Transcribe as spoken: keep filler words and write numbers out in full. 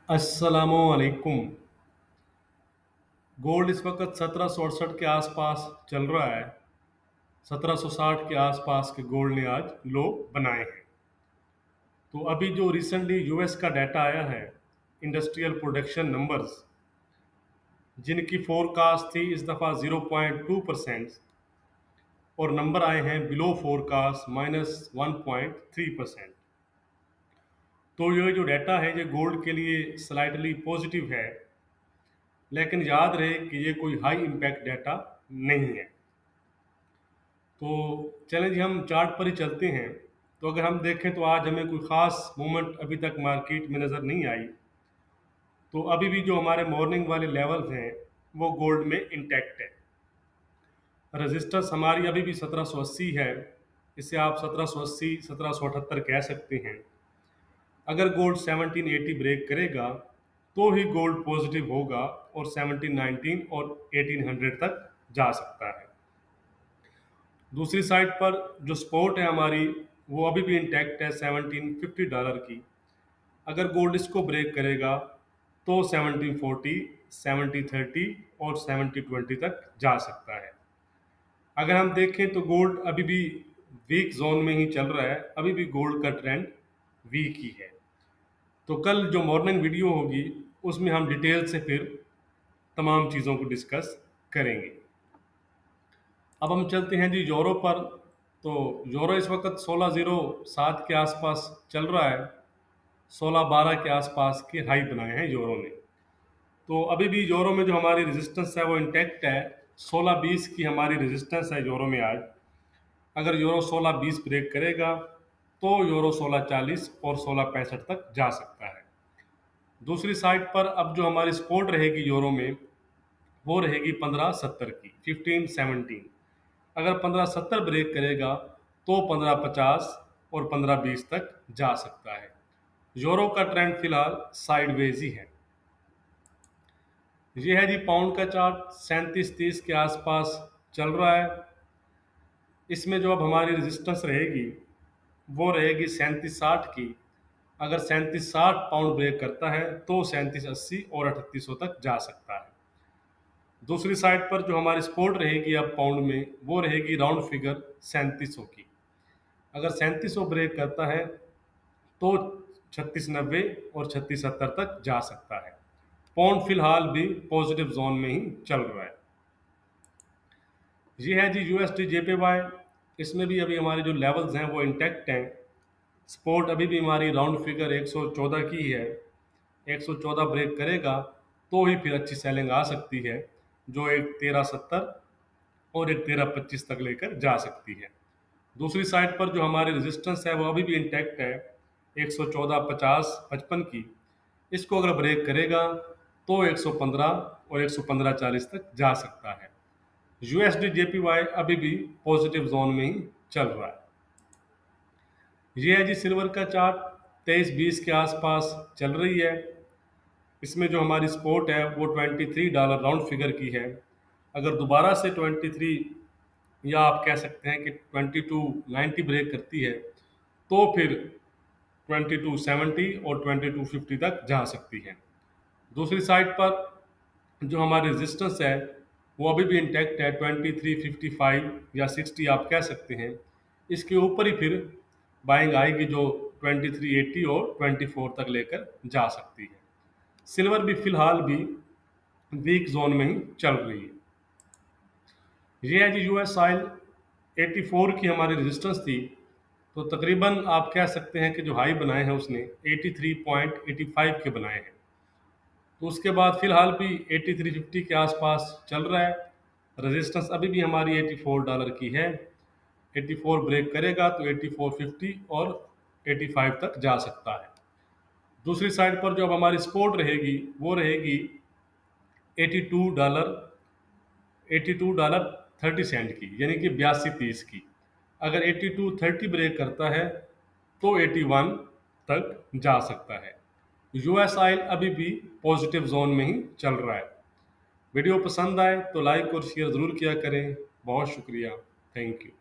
अस्सलामुअलैकुम। गोल्ड इस वक्त सत्रह सौ अड़सठ के आसपास चल रहा है। सत्रह सौ साठ के आसपास के गोल्ड ने आज लो बनाए हैं। तो अभी जो रिसेंटली यूएस का डाटा आया है, इंडस्ट्रियल प्रोडक्शन नंबर्स, जिनकी फोरकास्ट थी इस दफ़ा ज़ीरो पॉइंट टू परसेंट और नंबर आए हैं below forecast minus one point three percent. तो ये जो डाटा है ये गोल्ड के लिए स्लाइटली पॉजिटिव है, लेकिन याद रहे कि ये कोई हाई इम्पैक्ट डाटा नहीं है। तो चलें जी, हम चार्ट पर ही चलते हैं। तो अगर हम देखें तो आज हमें कोई ख़ास मूवमेंट अभी तक मार्केट में नज़र नहीं आई। तो अभी भी जो हमारे मॉर्निंग वाले लेवल्स हैं वो गोल्ड में इंटैक्ट है। रेजिस्टेंस हमारी अभी भी सत्रह सौ अस्सी है, इसे आप सत्रह सौ अस्सी सत्रह सौ अठहत्तर कह सकते हैं। अगर गोल्ड सेवनटीन एटी ब्रेक करेगा तो ही गोल्ड पॉजिटिव होगा और सेवनटीन नाइनटीन और एटीन हंड्रेड तक जा सकता है। दूसरी साइड पर जो सपोर्ट है हमारी वो अभी भी इंटैक्ट है सेवनटीन फिफ्टी डॉलर की। अगर गोल्ड इसको ब्रेक करेगा तो सेवनटीन फोर्टी, सेवनटीन थर्टी और सेवनटीन ट्वेंटी तक जा सकता है। अगर हम देखें तो गोल्ड अभी भी वीक जोन में ही चल रहा है, अभी भी गोल्ड का ट्रेंड वीक ही है। तो कल जो मॉर्निंग वीडियो होगी उसमें हम डिटेल से फिर तमाम चीज़ों को डिस्कस करेंगे। अब हम चलते हैं जी यूरो पर। तो यूरो इस वक्त सोलह ज़ीरो सात के आसपास चल रहा है, सोलह बारह के आसपास के हाई बनाए हैं यूरो ने। तो अभी भी यूरो में जो हमारी रेजिस्टेंस है वो इंटैक्ट है। सोलह बीस की हमारी रेजिस्टेंस है यूरो में आज। अगर यूरो सोलह बीस ब्रेक करेगा तो यूरो सोलह चालीस और सोलह पैंसठ तक जा सकता है। दूसरी साइड पर अब जो हमारी सपोर्ट रहेगी यूरो में वो रहेगी पंद्रह सत्तर की, फिफ्टीन सेवनटीन। अगर पंद्रह सत्तर ब्रेक करेगा तो पंद्रह पचास और पंद्रह बीस तक जा सकता है। यूरो का ट्रेंड फिलहाल साइडवेज ही है। ये है जी पाउंड का चार्ट, सैंतीस तीस के आसपास चल रहा है। इसमें जो अब हमारी रेजिस्टेंस रहेगी वो रहेगी सैंतीस साठ की। अगर सैंतीस साठ पाउंड ब्रेक करता है तो सैंतीस अस्सी और अठतीस सौ तक जा सकता है। दूसरी साइड पर जो हमारी सपोर्ट रहेगी अब पाउंड में वो रहेगी राउंड फिगर सैंतीस सौ की। अगर सैंतीस सौ ब्रेक करता है तो छत्तीस नब्बे और छत्तीस सत्तर तक जा सकता है। पाउंड फिलहाल भी पॉजिटिव जोन में ही चल रहा है। ये है जी यूएसडी जेपीवाई। इसमें भी अभी हमारे जो लेवल्स हैं वो इंटैक्ट हैं। सपोर्ट अभी भी हमारी राउंड फिगर एक सौ चौदह की ही है। एक सौ चौदह ब्रेक करेगा तो ही फिर अच्छी सेलिंग आ सकती है, जो एक तेरह सत्तर और एक तेरह पच्चीस तक लेकर जा सकती है। दूसरी साइड पर जो हमारी रेजिस्टेंस है वो अभी भी इंटैक्ट है, एक सौ चौदह पचास पचपन की। इसको अगर ब्रेक करेगा तो एक सौ पंद्रह और एक सौ पंद्रह चालीस तक जा सकता है। यूएसडी जेपीवाई अभी भी पॉजिटिव जोन में ही चल रहा है। ये है जी सिल्वर का चार्ट, तेईस बीस के आसपास चल रही है। इसमें जो हमारी सपोर्ट है वो तेईस डॉलर राउंड फिगर की है। अगर दोबारा से तेईस या आप कह सकते हैं कि बाईस नब्बे ब्रेक करती है तो फिर बाईस सत्तर और बाईस पचास तक जा सकती है। दूसरी साइड पर जो हमारी रेजिस्टेंस है वो अभी भी इंटैक्ट है, तेईस पचपन या साठ आप कह सकते हैं। इसके ऊपर ही फिर बाइंग आएगी जो तेईस अस्सी और चौबीस तक लेकर जा सकती है। सिल्वर भी फिलहाल भी वीक जोन में ही चल रही है। ये है जी यूएस ऑयल, चौरासी की हमारी रेजिस्टेंस थी। तो तकरीबन आप कह सकते हैं कि जो हाई बनाए हैं उसने तिरासी पॉइंट आठ पाँच के बनाए हैं। तो उसके बाद फिलहाल भी तिरासी पचास के आसपास चल रहा है। रेजिस्टेंस अभी भी हमारी चौरासी डॉलर की है। चौरासी ब्रेक करेगा तो चौरासी पचास और पचासी तक जा सकता है। दूसरी साइड पर जो अब हमारी सपोर्ट रहेगी वो रहेगी बयासी डॉलर बयासी डॉलर तीस सेंट की, यानी कि बयासी तीस की। अगर बयासी तीस ब्रेक करता है तो इक्यासी तक जा सकता है। यूएस ऑयल अभी भी पॉजिटिव जोन में ही चल रहा है। वीडियो पसंद आए तो लाइक और शेयर ज़रूर किया करें। बहुत शुक्रिया, थैंक यू।